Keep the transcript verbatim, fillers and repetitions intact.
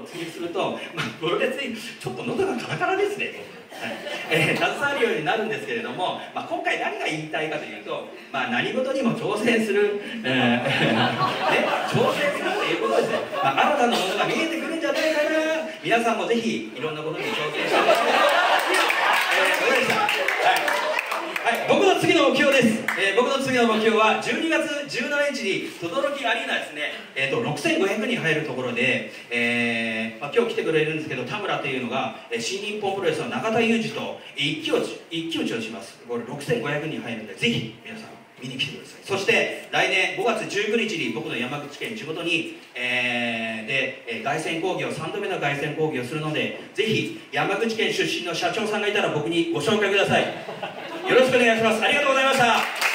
追記すると、まあ、プロレスにちょっと喉がカラカラですね、はいえー、携わるようになるんですけれども、まあ、今回何が言いたいかというと、まあ、何事にも挑戦する、えーね、挑戦するということですね、まあ、新たなものが見えてくるんじゃないかな。皆さんもぜひいろんなことに挑戦してください。えー、どうでした？はいはい、僕の次の目標です、えー、僕の次の目標はじゅうにがつじゅうしちにちに等々力アリーナですね、えー、とろくせんごひゃくにん入るところで、えーまあ、今日来てくれるんですけど、田村というのが、えー、新日本プロレスの中田裕二と一騎打ち一騎打ちをします。これろくせんごひゃくにん入るんで、ぜひ皆さん見に来てください。そして来年ごがつじゅうくにちに僕の山口県地元に、えー、で、えー、凱旋講義をさんどめの凱旋講義をするので、ぜひ山口県出身の社長さんがいたら僕にご紹介ください。よろしくお願いします。ありがとうございました。